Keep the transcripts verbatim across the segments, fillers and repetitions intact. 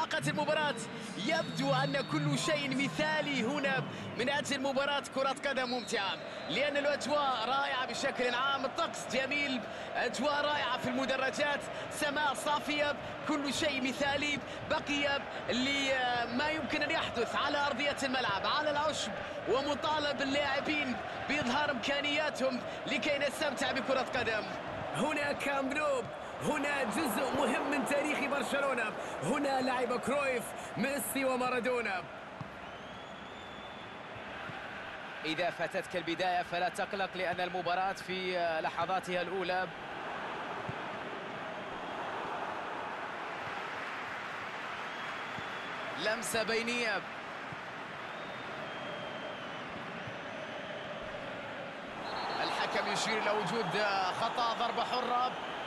انطلقت المباراة. يبدو أن كل شيء مثالي هنا من أجل مباراة كرة قدم ممتعة، لأن الأجواء رائعة بشكل عام، الطقس جميل، أجواء رائعة في المدرجات، سماء صافية، كل شيء مثالي. بقي لما يمكن أن يحدث على أرضية الملعب على العشب، ومطالب اللاعبين بإظهار إمكانياتهم لكي نستمتع بكرة قدم. هنا كامب نو، هنا جزء مهم من تاريخ برشلونة، هنا لعب كرويف، ميسي ومارادونا. إذا فاتتك البداية فلا تقلق، لأن المباراة في لحظاتها الأولى. لمسة بينية، الحكم يشير إلى وجود خطأ، ضربة حرة.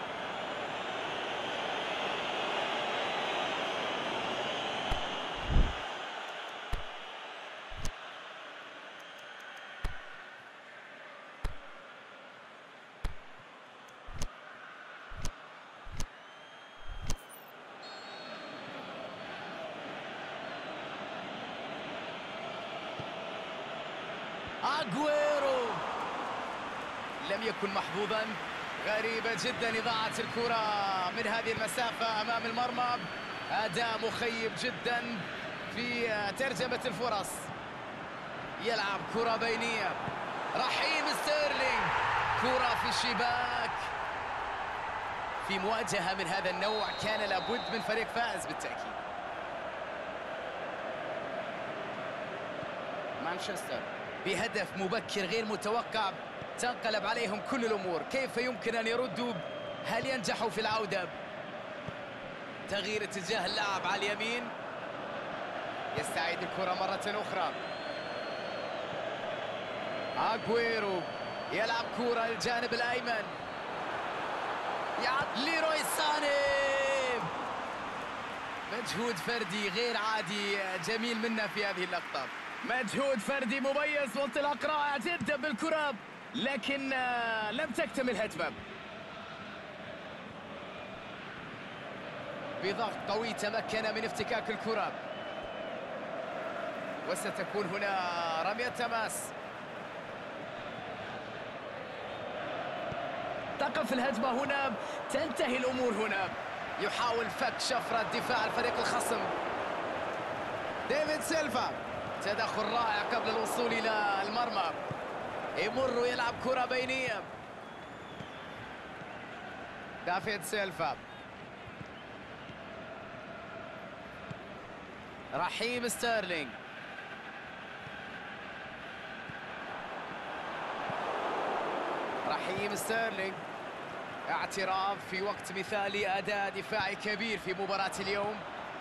أغويرو لم يكن محظوظا، غريبة جدا إضاعة الكرة من هذه المسافة أمام المرمى. أداء مخيب جدا في ترجمة الفرص. يلعب كرة بينية، رحيم ستيرلينج، كرة في الشباك. في مواجهة من هذا النوع كان لابد من فريق فائز بالتأكيد. مانشستر بهدف مبكر غير متوقع، تنقلب عليهم كل الأمور. كيف يمكن أن يردوا؟ هل ينجحوا في العودة؟ تغيير اتجاه اللعب على اليمين، يستعيد الكرة مرة أخرى. أغويرو يلعب كرة الجانب الأيمن، يعد ليروي ساني. مجهود فردي غير عادي جميل منا في هذه اللقطة. مجهود فردي مميز وانطلاق رائع جدا بالكرة، لكن لم تكتمل هجمة. بضغط قوي تمكن من افتكاك الكرة، وستكون هنا رمية تماس. تقف الهجمة هنا، تنتهي الأمور هنا. يحاول فك شفرة دفاع الفريق الخصم. ديفيد سيلفا، تدخل رائع قبل الوصول إلى المرمى. يمر ويلعب كرة بينية. دافيد سيلفا، رحيم ستيرلينج، رحيم ستيرلينج، اعتراف في وقت مثالي، أداء دفاعي كبير في مباراة اليوم.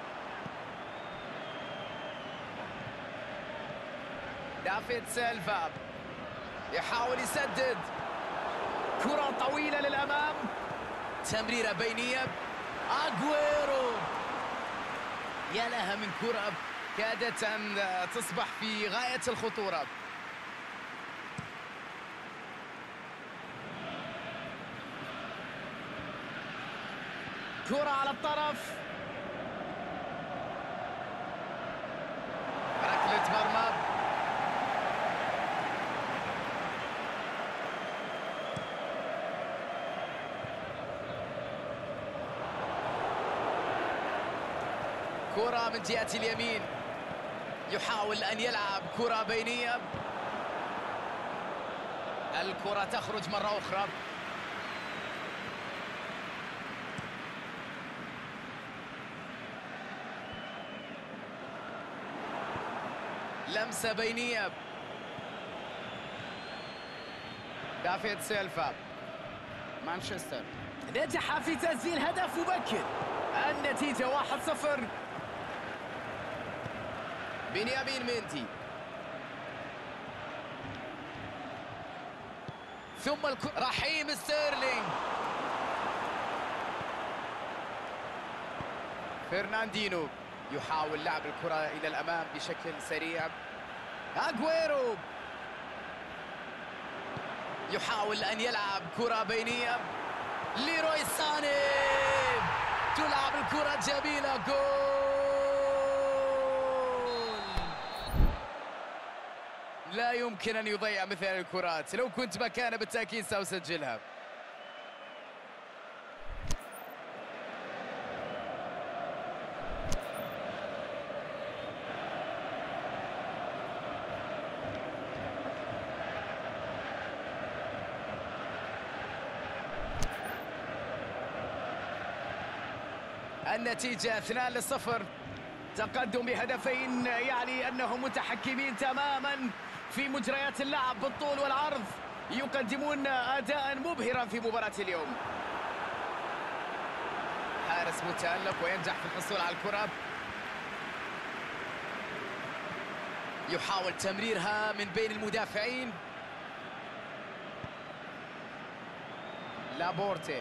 دافيد سيلفا يحاول يسدد، كرة طويلة للأمام، تمريرة بينية. أغويرو، يا لها من كرة كادت أن تصبح في غاية الخطورة. كرة على الطرف، ركلة مرمى. كرة من جهة اليمين، يحاول أن يلعب كرة بينية. الكرة تخرج مرة أخرى. لمسة بينية. دافيد سيلفا، مانشستر نجح في تسجيل هدف مبكر، النتيجة واحد صفر. بنيامين ميندي، ثم الكرة، رحيم ستيرلينج، فرناندينو يحاول لعب الكرة إلى الأمام بشكل سريع. أغويرو يحاول أن يلعب كرة بينية. ليروي ساني، تلعب الكرة جميلة، جول. لا يمكن أن يضيع مثل الكرات، لو كنت مكانه بالتأكيد سأسجلها. النتيجة اثنان لصفر، تقدم بهدفين، يعني أنهم متحكمين تماما في مجريات اللعب بالطول والعرض، يقدمون أداء مبهرا في مباراة اليوم. حارس متألق وينجح في الحصول على الكرة، يحاول تمريرها من بين المدافعين. لابورتي،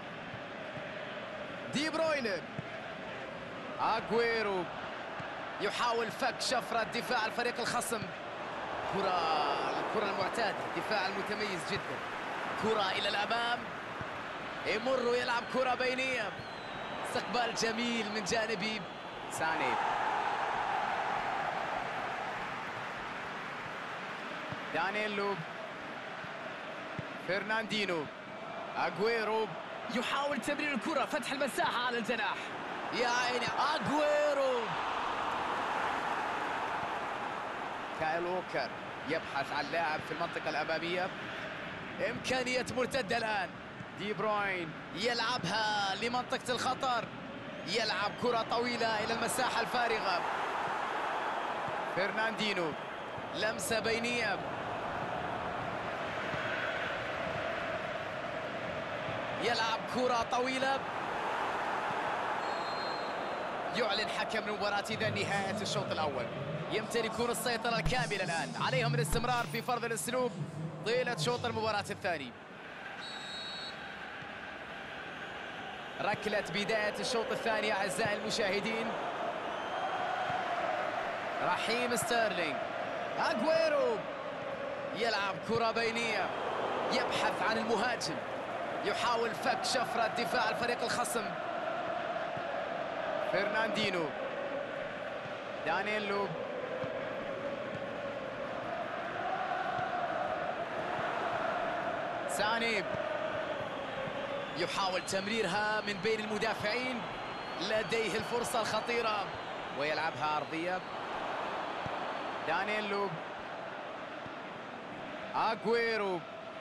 دي بروين، أغويرو يحاول فك شفرة دفاع الفريق الخصم. كرة الكرة المعتادة، الدفاع المتميز جدا. كرة إلى الأمام، يمر ويلعب كرة بينية. استقبال جميل من جانب ساني. دانييلو، فرناندينو، أغويرو يحاول تمرير الكرة، فتح المساحة على الجناح. يا عيني أغويرو. كايل ووكر يبحث عن لاعب في المنطقة الأمامية، إمكانية مرتدة الآن. دي بروين يلعبها لمنطقة الخطر، يلعب كرة طويلة إلى المساحة الفارغة. فرناندينو، لمسة بينية، يلعب كرة طويلة. يعلن حكم المباراة إذا نهاية الشوط الأول. يمتلكون السيطرة الكاملة الآن، عليهم الاستمرار في فرض الأسلوب طيلة شوط المباراة الثاني. ركلة بداية الشوط الثاني أعزائي المشاهدين. رحيم ستيرلينج، أغويرو يلعب كرة بينية، يبحث عن المهاجم، يحاول فك شفرة دفاع الفريق الخصم. فرناندينو، دانييلو، ساني يحاول تمريرها من بين المدافعين، لديه الفرصة الخطيرة ويلعبها أرضية. دانييلو، أغويرو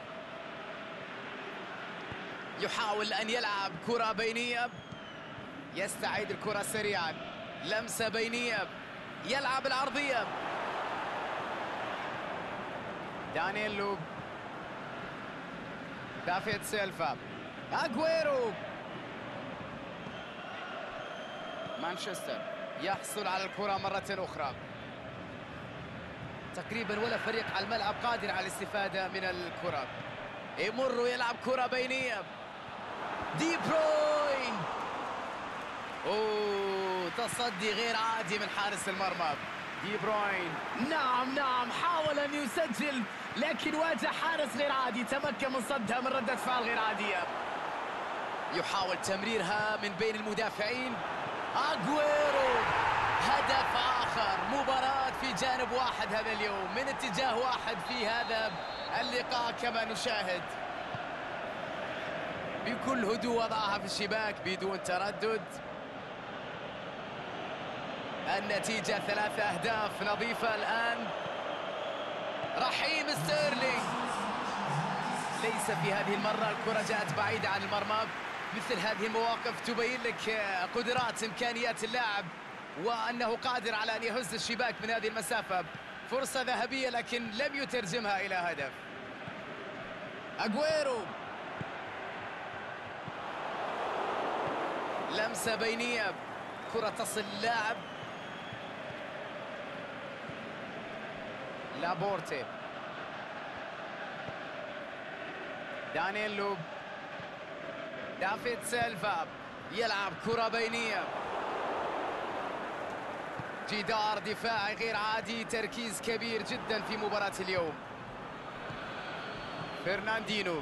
يحاول أن يلعب كرة بينية، يستعيد الكرة سريعا، لمسة بينية، يلعب العرضية. دانييلو، دافيد سيلفا، أغويرو. مانشستر يحصل على الكرة مرة أخرى. تقريبا ولا فريق على الملعب قادر على الاستفادة من الكرة. يمر ويلعب كرة بينية. دي بروين، اوه تصدي غير عادي من حارس المرمى. دي بروين، نعم نعم حاول ان يسجل لكن واجه حارس غير عادي، تمكن من صدها من ردة فعل غير عادية. يحاول تمريرها من بين المدافعين. أغويرو، هدف آخر، مباراة في جانب واحد هذا اليوم، من اتجاه واحد في هذا اللقاء كما نشاهد. بكل هدوء وضعها في الشباك بدون تردد. النتيجة ثلاثة أهداف نظيفة الآن. رحيم ستيرلينج، ليس في هذه المرة الكرة جاءت بعيدة عن المرمى. مثل هذه المواقف تبين لك قدرات إمكانيات اللاعب وأنه قادر على أن يهز الشباك من هذه المسافة. فرصة ذهبية لكن لم يترجمها إلى هدف. أغويرو، لمسة بينية، كرة تصل اللاعب. لابورتي، دانييلو، دافيد سيلفا يلعب كرة بينية. جدار دفاعي غير عادي، تركيز كبير جدا في مباراة اليوم. فرناندينو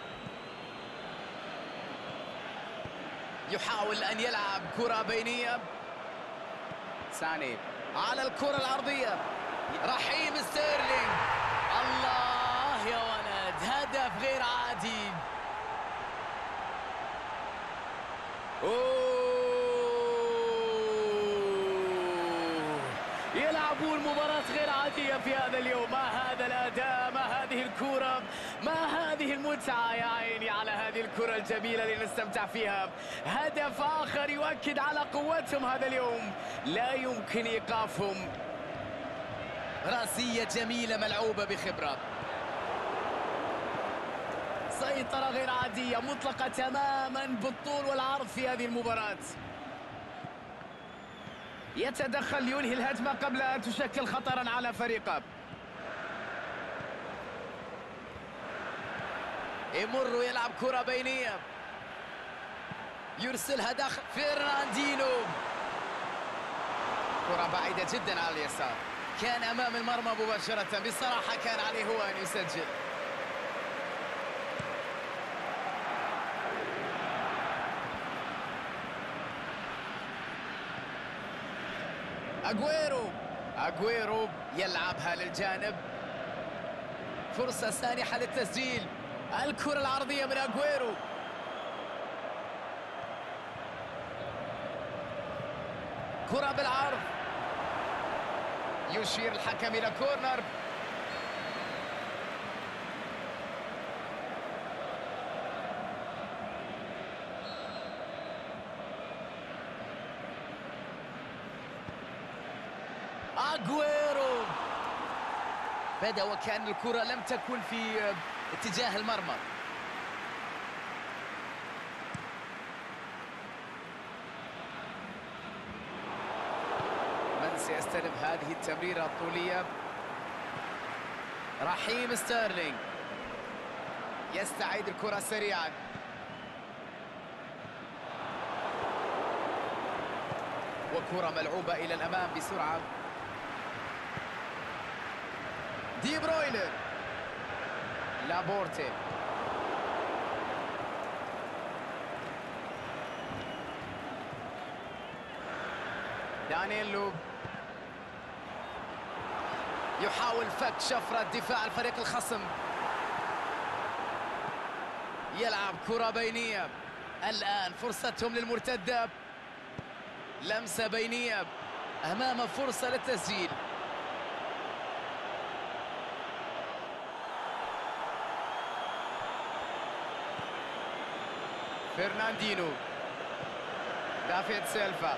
يحاول أن يلعب كرة بينية. ساني على الكرة العرضية. رحيم ستيرلينج الله يا ولد، هدف غير عادي. أوه. يلعبون مباراة غير عادية في هذا اليوم. ما هذا الأداء، ما هذه الكرة، ما هذه المتعة. يا عيني على هذه الكرة الجميلة اللي نستمتع فيها. هدف آخر يؤكد على قوتهم هذا اليوم، لا يمكن إيقافهم. رأسية جميلة ملعوبة بخبرة. سيطرة غير عادية مطلقة تماما بالطول والعرض في هذه المباراة. يتدخل لينهي الهجمة قبل أن تشكل خطرا على فريقه. يمر يلعب كرة بينية، يرسلها داخل. فرناندينو، كرة بعيدة جدا على اليسار، كان أمام المرمى مباشرة. بصراحة كان عليه هو أن يسجل. أغويرو، أغويرو يلعبها للجانب. فرصة سانحة للتسجيل. الكرة العرضية من أغويرو. كرة بالعرض، يشير الحكم إلى كورنر. أغويرو بدأ وكأن الكرة لم تكن في اتجاه المرمى. من سيستلم هذه التمريرة الطولية؟ رحيم ستيرلينج يستعيد الكرة سريعا. وكرة ملعوبة إلى الأمام بسرعة. دي بروين، لابورتي، دانييلو يحاول فك شفرة دفاع الفريق الخصم. يلعب كرة بينية. الآن فرصتهم للمرتدة. لمسة بينية أمام فرصة للتسجيل. فرناندينو، دافيد سيلفا،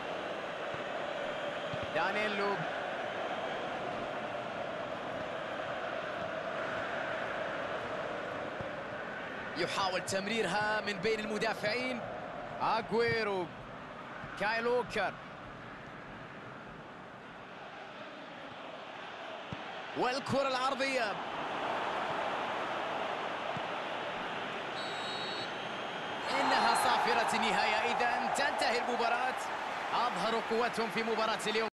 دانييلو، يحاول تمريرها من بين المدافعين. أغويرو، كايل ووكر، والكرة العرضية. إنها صافرة النهاية. إذن تنتهي المباراة. أظهروا قوتهم في مباراة اليوم.